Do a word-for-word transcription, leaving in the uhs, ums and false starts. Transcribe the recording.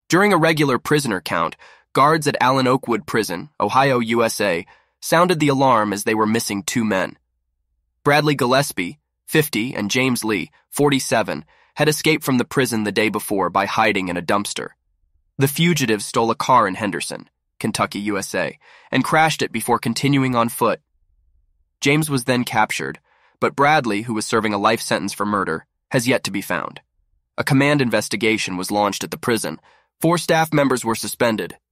During a regular prisoner count, guards at Allen-Oakwood Prison, Ohio, U S A, sounded the alarm as they were missing two men. Bradley Gillespie, fifty, and James Lee, forty-seven, had escaped from the prison the day before by hiding in a dumpster. The fugitives stole a car in Henderson, Kentucky, U S A, and crashed it before continuing on foot. James was then captured, but Bradley, who was serving a life sentence for murder, has yet to be found. A command investigation was launched at the prison. Four staff members were suspended,